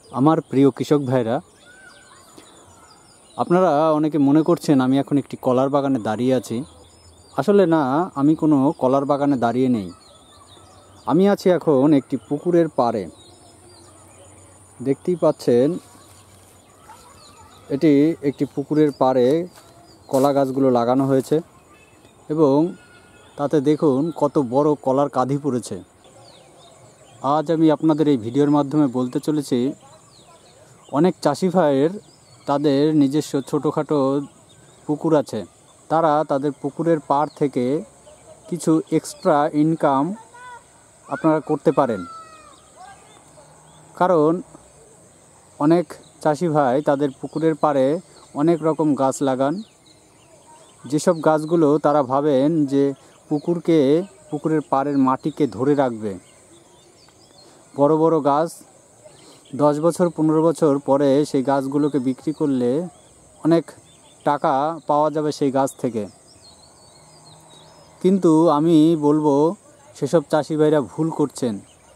আমার প্রিয় কৃষক ভাইরা, আপনারা অনেকে মনে করছেন আমি এখন একটি কলার বাগানে দাঁড়িয়ে আছি। আসলে না, আমি কোনো কলার বাগানে দাঁড়িয়ে নেই। আমি আছি এখন একটি পুকুরের পাড়ে। দেখতেই পাচ্ছেন, এটি একটি পুকুরের পাড়ে কলা গাছগুলো লাগানো হয়েছে এবং তাতে দেখুন কত বড় কলার কাঁধি পড়েছে। আজ আমি আপনাদের এই ভিডিওর মাধ্যমে বলতে চলেছি, অনেক চাষি ভাইয়ের তাদের নিজস্ব ছোটোখাটো পুকুর আছে। তারা তাদের পুকুরের পাড় থেকে কিছু এক্সট্রা ইনকাম আপনারা করতে পারেন। কারণ অনেক চাষি ভাই তাদের পুকুরের পাড়ে অনেক রকম গাছ লাগান। যেসব গাছগুলো তারা ভাবেন যে পুকুরের পাড়ের মাটিকে ধরে রাখবে। বড় বড় গাছ 10 বছর 15 বছর পরে সেই গাছগুলোকে বিক্রি করলে অনেক টাকা পাওয়া যাবে সেই গাছ থেকে। কিন্তু আমি বলবো, সেসব চাষি ভাইরা ভুল করছেন।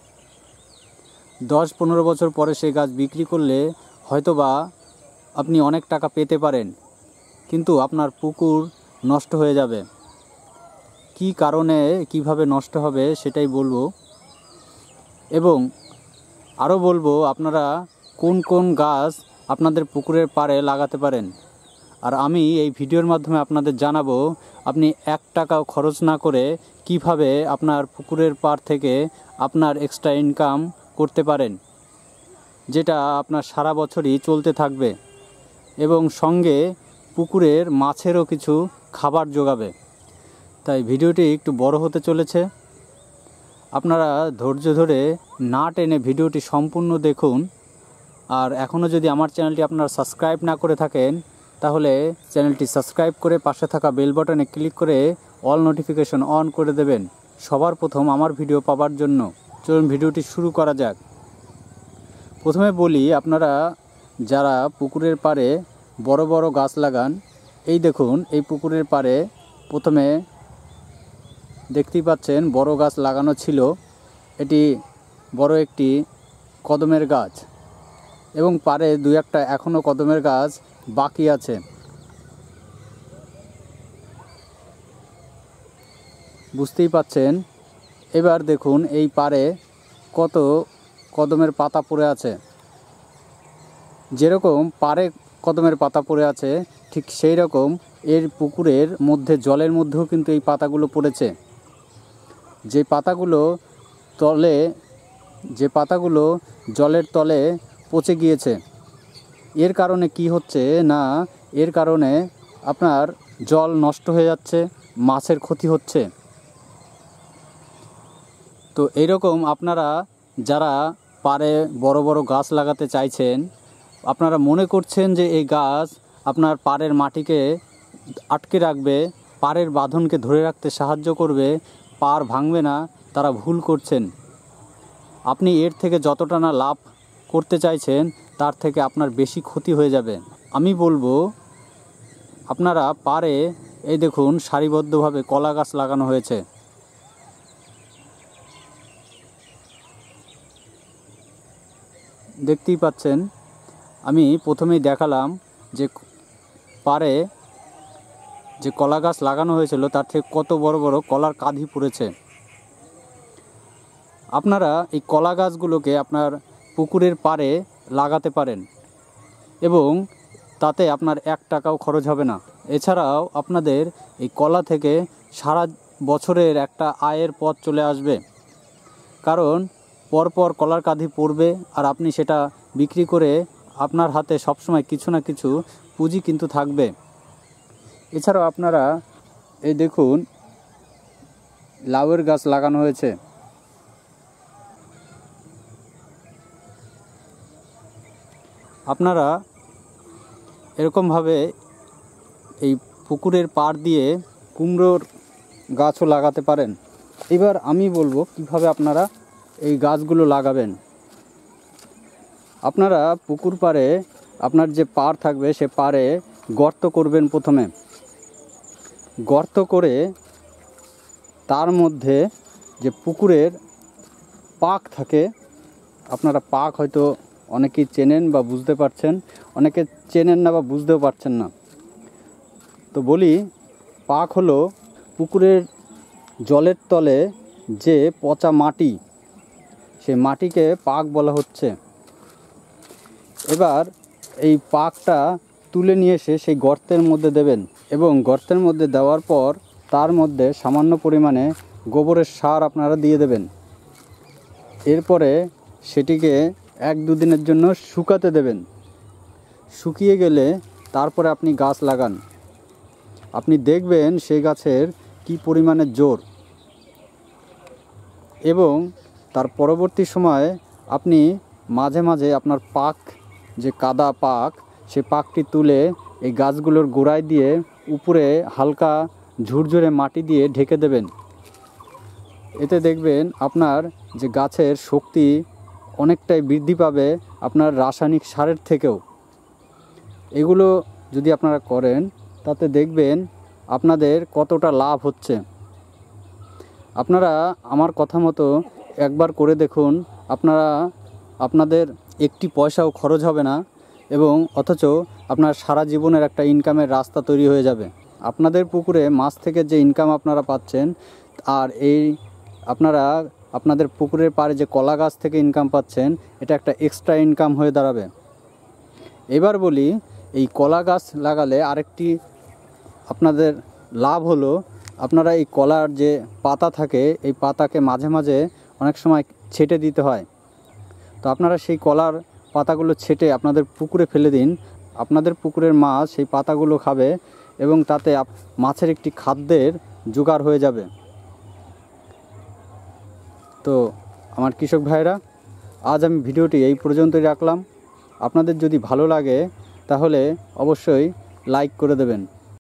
10-15 বছর পরে সেই গাছ বিক্রি করলে হয়তোবা আপনি অনেক টাকা পেতে পারেন, কিন্তু আপনার পুকুর নষ্ট হয়ে যাবে। কি কারণে কিভাবে নষ্ট হবে সেটাই বলবো, এবং আরও বলবো আপনারা কোন কোন গাছ আপনাদের পুকুরের পাড়ে লাগাতে পারেন। আর আমি এই ভিডিওর মাধ্যমে আপনাদের জানাবো আপনি 1 টাকাও খরচ না করে কিভাবে আপনার পুকুরের পাড় থেকে আপনার এক্সট্রা ইনকাম করতে পারেন, যেটা আপনার সারা বছরই চলতে থাকবে এবং সঙ্গে পুকুরের মাছেরও কিছু খাবার যোগাবে। তাই ভিডিওটি একটু বড় হতে চলেছে। আপনারা ধৈর্য ধরে না টেনে ভিডিওটি সম্পূর্ণ দেখুন। আর এখনও যদি আমার চ্যানেলটি আপনারা সাবস্ক্রাইব না করে থাকেন, তাহলে চ্যানেলটি সাবস্ক্রাইব করে পাশে থাকা বেল বাটনে ক্লিক করে অল নোটিফিকেশন অন করে দেবেন সবার প্রথম আমার ভিডিও পাওয়ার জন্য। চলুন ভিডিওটি শুরু করা যাক। প্রথমে বলি, আপনারা যারা পুকুরের পাড়ে বড় বড় গাছ লাগান, এই দেখুন এই পুকুরের পাড়ে প্রথমে দেখতেই পাচ্ছেন বড় গাছ লাগানো ছিল। এটি বড় একটি কদমের গাছ এবং পাড়ে 2-1টা এখনও কদমের গাছ বাকি আছে। বুঝতেই পাচ্ছেন। এবার দেখুন এই পাড়ে কত কদমের পাতা পড়ে আছে। যেরকম পাড়ে কদমের পাতা পড়ে আছে, ঠিক সেই রকম এর পুকুরের মধ্যে জলের মধ্যেও কিন্তু এই পাতাগুলো পড়েছে। যে পাতাগুলো জলের তলে পচে গিয়েছে। এর কারণে কি হচ্ছে না, এর কারণে আপনার জল নষ্ট হয়ে যাচ্ছে, মাছের ক্ষতি হচ্ছে। তো এইরকম আপনারা যারা পাড়ে বড় বড় গাছ লাগাতে চাইছেন, আপনারা মনে করছেন যে এই গাছ আপনার পাড়ের মাটিকে আটকে রাখবে, পাড়ের বাঁধনকে ধরে রাখতে সাহায্য করবে, পাড় ভাঙবে না, তারা ভুল করছেন। আপনি এর থেকে যতটা না লাভ করতে চাইছেন, তার থেকে আপনার বেশি ক্ষতি হয়ে যাবে। আমি বলবো আপনারা পাড়ে এই দেখুন সারিবদ্ধভাবে কলা গাছ লাগানো হয়েছে। দেখতেই পাচ্ছেন, আমি প্রথমেই দেখালাম যে পাড়ে যে কলা গাছ লাগানো হয়েছিল তার থেকে কত বড় বড় কলার কাঁধি পড়েছে। আপনারা এই কলা গাছগুলোকে আপনার পুকুরের পাড়ে লাগাতে পারেন এবং তাতে আপনার 1 টাকাও খরচ হবে না। এছাড়াও আপনাদের এই কলা থেকে সারা বছরের একটা আয়ের পথ চলে আসবে। কারণ পরপর কলার কাঁধি পড়বে আর আপনি সেটা বিক্রি করে আপনার হাতে সবসময় কিছু না কিছু পুঁজি কিন্তু থাকবে। এছাড়াও আপনারা এই দেখুন লাউয়ের গাছ লাগানো হয়েছে। আপনারা এরকমভাবে এই পুকুরের পাড় দিয়ে কুমড়োর গাছও লাগাতে পারেন। এবার আমি বলবো কিভাবে আপনারা এই গাছগুলো লাগাবেন। আপনারা পুকুর পাড়ে আপনার যে পাড় থাকবে সে পাড়ে গর্ত করবেন। প্রথমে গর্ত করে তার মধ্যে যে পুকুরের পাক থাকে, আপনারা পাক হয়তো অনেকেই চেনেন বা বুঝতে পারছেন, অনেকে চেনেন না বা বুঝতেও পারছেন না। তো বলি, পাক হলো পুকুরের জলের তলে যে পচা মাটি, সেই মাটিকে পাক বলা হচ্ছে। এবার এই পাকটা তুলে নিয়ে এসে সেই গর্তের মধ্যে দেবেন এবং গর্তের মধ্যে দেওয়ার পর তার মধ্যে সামান্য পরিমাণে গোবরের সার আপনারা দিয়ে দেবেন। এরপরে সেটিকে 1-2 দিনের জন্য শুকাতে দেবেন। শুকিয়ে গেলে তারপরে আপনি গাছ লাগান। আপনি দেখবেন সেই গাছের কি পরিমাণে জোর, এবং তার পরবর্তী সময়ে আপনি মাঝে মাঝে আপনার পাক, যে কাদা পাক, সেই পাকটি তুলে এই গাছগুলোর গোড়ায় দিয়ে উপরে হালকা ঝুরঝুরে মাটি দিয়ে ঢেকে দেবেন। এতে দেখবেন আপনার যে গাছের শক্তি অনেকটাই বৃদ্ধি পাবে আপনার রাসায়নিক সারের থেকেও। এগুলো যদি আপনারা করেন তাতে দেখবেন আপনাদের কতটা লাভ হচ্ছে। আপনারা আমার কথা মতো একবার করে দেখুন, আপনাদের একটি পয়সাও খরচ হবে না, এবং অথচ আপনার সারা জীবনের একটা ইনকামের রাস্তা তৈরি হয়ে যাবে। আপনাদের পুকুরে মাছ থেকে যে ইনকাম আপনারা পাচ্ছেন, আর এই আপনারা আপনাদের পুকুরের পাড়ে যে কলা গাছ থেকে ইনকাম পাচ্ছেন, এটা একটা এক্সট্রা ইনকাম হয়ে দাঁড়াবে। এবার বলি, এই কলা গাছ লাগালে আরেকটি আপনাদের লাভ হলো, আপনারা এই কলার যে পাতা থাকে, এই পাতাকে মাঝে মাঝে অনেক সময় ছেটে দিতে হয়। তো আপনারা সেই কলার পাতাগুলো ছেটে আপনাদের পুকুরে ফেলে দিন। আপনাদের পুকুরের মাছ সেই পাতাগুলো খাবে এবং তাতে মাছের একটি খাদ্যের জোগাড় হয়ে যাবে। তো আমার কৃষক ভাইরা, আজ আমি ভিডিওটি এই পর্যন্তই রাখলাম। আপনাদের যদি ভালো লাগে তাহলে অবশ্যই লাইক করে দেবেন।